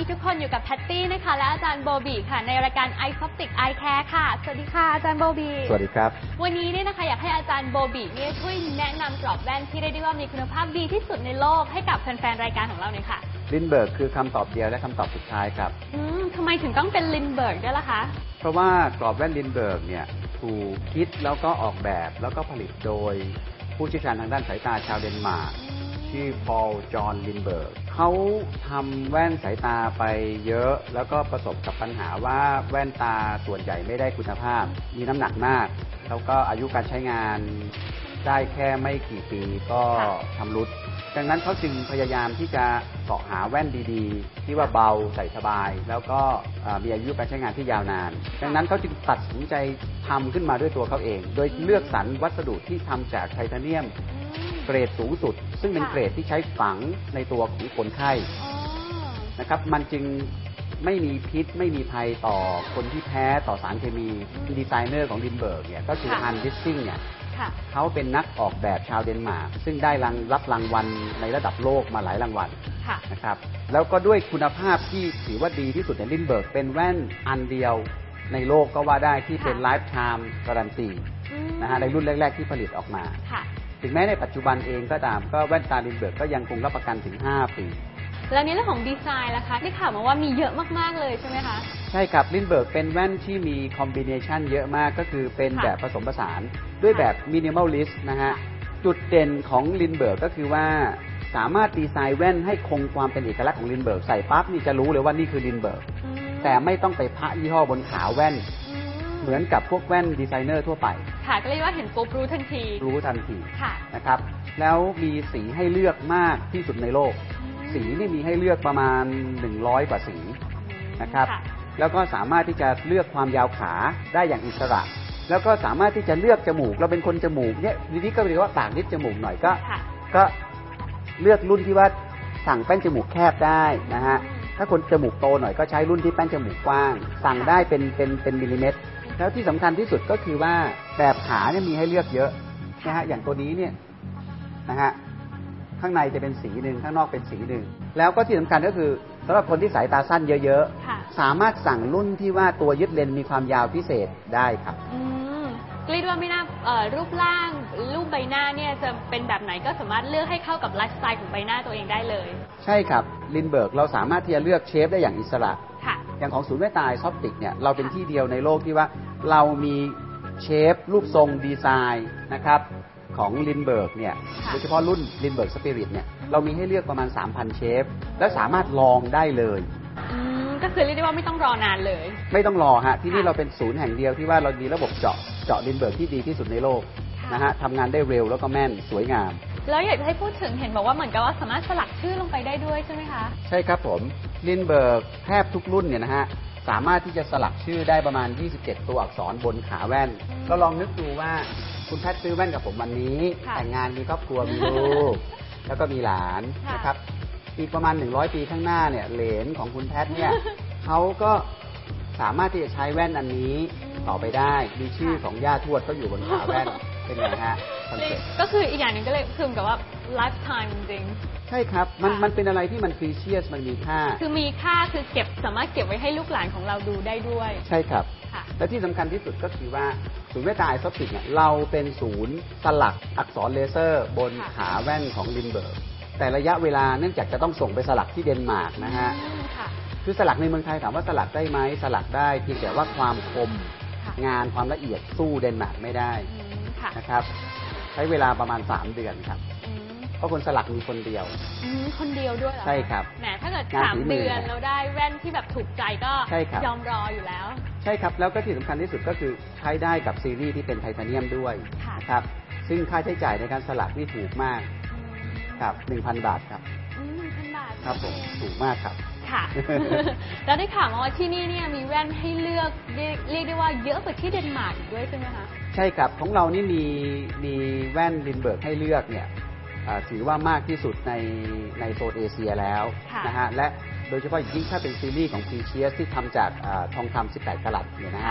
ทุกคนอยู่กับแพตตี้นะคะและอาจารย์โบบีค่ะในรายการ Eye Optic Eye Care ค่ะสวัสดีค่ะอาจารย์โบบีสวัสดีครับวันนี้เนี่ยนะคะอยากให้อาจารย์โบบีเนี่ยช่วยแนะนำกรอบแว่นที่เรียกได้ว่ามีคุณภาพดีที่สุดในโลกให้กับแฟนๆรายการของเราหน่อยค่ะลินเบิร์กคือคำตอบเดียวและคำตอบสุดท้ายครับทำไมถึงต้องเป็นลินเบิร์กด้วยล่ะคะเพราะว่ากรอบแว่นลินเบิร์กเนี่ยถูกคิดแล้วก็ออกแบบแล้วก็ผลิตโดยผู้เชี่ยวชาญทางด้านสายตาชาวเดนมาร์กชื่อพอล จอห์น ลินเบิร์กเขาทำแว่นสายตาไปเยอะแล้วก็ประสบกับปัญหาว่าแว่นตาส่วนใหญ่ไม่ได้คุณภาพมีน้ำหนักมากแล้วก็อายุการใช้งานได้แค่ไม่กี่ปีก็ชำรุดดังนั้นเขาจึงพยายามที่จะเสาะหาแว่นดีๆที่ว่าเบาใส่สบายแล้วก็มีอายุการใช้งานที่ยาวนานดังนั้นเขาจึงตัดสินใจทำขึ้นมาด้วยตัวเขาเองโดยเลือกสรรวัสดุที่ทำจากไทเทเนียมเกรดสูงสุดซึ่งเป็นเกรดที่ใช้ฝังในตัวของคนไข้นะครับมันจึงไม่มีพิษไม่มีภัยต่อคนที่แพ้ต่อสารเคมีดีไซเนอร์ของลินเบิร์กเนี่ยก็คือฮัน วิสซิงเนี่ยเขาเป็นนักออกแบบชาวเดนมาร์กซึ่งได้รับรางวัลในระดับโลกมาหลายรางวัลนะครับแล้วก็ด้วยคุณภาพที่ถือว่าดีที่สุดในลินเบิร์กเป็นแว่นอันเดียวในโลกก็ว่าได้ที่เป็นไลฟ์ไทม์การันตีนะฮะในรุ่นแรกๆที่ผลิตออกมาถึงแม้ในปัจจุบันเองก็ตามก็แว่นตาลินเบิร์กก็ยังคงรับประกันถึง5 ปีแล้วในเรื่องของดีไซน์ล่ะคะได้ข่าวมาว่ามีเยอะมากๆเลยใช่ไหมคะใช่ครับลินเบิร์กเป็นแว่นที่มีคอมบิเนชันเยอะมากก็คือเป็นแบบผสมผสานด้วยแบบมินิมอลลิสต์นะฮะจุดเด่นของลินเบิร์กก็คือว่าสามารถดีไซน์แว่นให้คงความเป็นเอกลักษณ์ของลินเบิร์กใส่ปั๊บนี่จะรู้เลยว่านี่คือลินเบิร์กแต่ไม่ต้องไปพะยี่ห้อบนขาแว่นเหมือนกับพวกแว่นดีไซเนอร์ทั่วไปค่ะก็เรียกว่าเห็นปุ๊บรู้ทันทีนะครับแล้วมีสีให้เลือกมากที่สุดในโลกสีนี่มีให้เลือกประมาณ100 กว่าสีนะครับแล้วก็สามารถที่จะเลือกความยาวขาได้อย่างอิสระแล้วก็สามารถที่จะเลือกจมูกเราเป็นคนจมูกเนี่ยทีนี้ก็เรียกว่าปากนิดจมูกหน่อยก็เลือกรุ่นที่ว่าสั่งแป้นจมูกแคบได้นะฮะถ้าคนจมูกโตหน่อยก็ใช้รุ่นที่แป้นจมูกกว้างสั่งได้เป็นมิลลิเมตรแล้วที่สำคัญที่สุดก็คือว่าแบบขาเนี่ยมีให้เลือกเยอะนะฮะอย่างตัวนี้เนี่ยนะฮะข้างในจะเป็นสีหนึ่งข้างนอกเป็นสีหนึ่งแล้วก็ที่สำคัญก็คือสำหรับคนที่สายตาสั้นเยอะๆสามารถสั่งรุ่นที่ว่าตัวยึดเลนมีความยาวพิเศษได้ครับเรียกว่าไม่น่ารูปร่างรูปใบหน้าเนี่ยจะเป็นแบบไหนก็สามารถเลือกให้เข้ากับไลฟ์สไตล์ของใบหน้าตัวเองได้เลยใช่ครับลินเบิร์กเราสามารถที่จะเลือกเชฟได้อย่างอิสระอย่างของศูนย์แว่นตาซอปติกเนี่ยเราเป็นที่เดียวในโลกที่ว่าเรามีเชฟรูปทรงดีไซน์นะครับของลินเบิร์กเนี่ยโดยเฉพาะรุ่นลินเบิร์กสปิริตเนี่ยเรามีให้เลือกประมาณ 3,000 เชฟและสามารถลองได้เลยก็คือเรียกได้ว่าไม่ต้องรอนานเลยไม่ต้องรอฮะที่นี่เราเป็นศูนย์แห่งเดียวที่ว่าเรามีระบบเจาะลินเบิร์กที่ดีที่สุดในโลกนะฮะทำงานได้เร็วแล้วก็แม่นสวยงามแล้วอยากให้พูดถึงเห็นบอกว่าเหมือนกับว่าสามารถสลักชื่อลงไปได้ด้วยใช่ไหมคะใช่ครับผมลินเบิร์กแทบทุกรุ่นเนี่ยนะฮะสามารถที่จะสลักชื่อได้ประมาณ27ตัวอักษรบนขาแว่นเราลองนึกดูว่าคุณแพทซื้อแว่นกับผมวันนี้แต่งงานมีครอบครัวมีลูกแล้วก็มีหลานนะครับอีกประมาณ100 ปีข้างหน้าเนี่ยเหลนของคุณแพทเนี่ยเขาก็สามารถที่จะใช้แว่นอันนี้ต่อไปได้มีชื่อของย่าทวดก็อยู่บนขาแว่นเป็นไงฮะก็คืออีกอย่างหนึ่งก็เลยคือกับว่า lifetime จริงใช่ครับมันเป็นอะไรที่มัน precious มันมีค่าคือมีค่าคือสามารถเก็บไว้ให้ลูกหลานของเราดูได้ด้วยใช่ครับและที่สำคัญที่สุดก็คือว่าศูนย์แว่นตาไอซอปติกเนี่ยเราเป็นศูนย์สลักอักษรเลเซอร์บนขาแว่นของลินเบิร์กแต่ระยะเวลาเนื่องจากจะต้องส่งไปสลักที่เดนมาร์กนะฮะคือสลักในเมืองไทยถามว่าสลักได้ไหมสลักได้เพียงแต่ว่าความคมงานความละเอียดสู้เดนมาร์กไม่ได้นะครับใช้เวลาประมาณ3 เดือนครับเพราะคนสลักมีคนเดียวคนเดียวด้วยใช่ครับแหมถ้าเกิด3 เดือนเราได้แว่นที่แบบถูกใจก็ยอมรออยู่แล้วใช่ครับแล้วก็ที่สำคัญที่สุดก็คือใช้ได้กับซีรีส์ที่เป็นไทเทเนียมด้วยนะครับซึ่งค่าใช้จ่ายในการสลักนี่ถูกมากครับ 1,000 บาทครับ 1,000 บาทครับผมถูกมากครับค่ะแล้วได้ข่าวมาว่าที่นี่เนี่ยมีแว่นให้เลือกเรียกได้ว่าเยอะกว่าที่เดนมาร์กอีกด้วยใช่ไหมคะใช่ครับของเรานี่มีแว่นลินเบิร์กให้เลือกเนี่ยถือว่ามากที่สุดในโซนเอเชียแล้วนะฮะและโดยเฉพาะยิ่งถ้าเป็นซีรีส์ของ Precious ที่ทำจากทองคำ18 กะรัตเนี่ยนะฮะ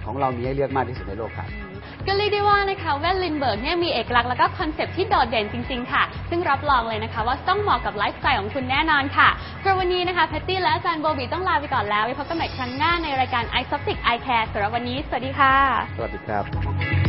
ของเรามีให้เลือกมากที่สุดในโลกครับก็เรียกได้ว่านะคะแว่นลินเบิร์กเนี่ยมีเอกลักษณ์และก็คอนเซ็ปต์ที่โดดเด่นจริงๆค่ะซึ่งรับรองเลยนะคะว่าต้องเหมาะกับไลฟ์สไตล์ของคุณแน่นอนค่ะสำหรับวันนี้นะคะแพตตี้และอาจารย์โบบีต้องลาไปก่อนแล้วไว้พบกันใหม่ครั้งหน้าในรายการ iSoptic Eye Care สำหรับวันนี้สวัสดีค่ะสวัสดีครับ